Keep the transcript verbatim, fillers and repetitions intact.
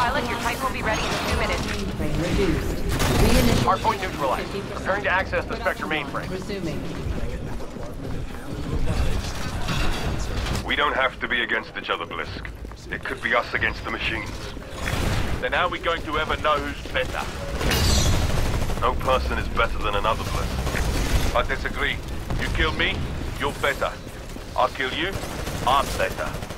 Pilot, your Titan will be ready in two minutes. Mainframe reduced. Reinitialization. Hardpoint neutralized. Preparing to access the Spectre mainframe. Resuming. We don't have to be against each other, Blisk. It could be us against the machines. Then how are we going to ever know who's better? No person is better than another, Blisk. I disagree. You kill me, you're better. I kill you, I'm better.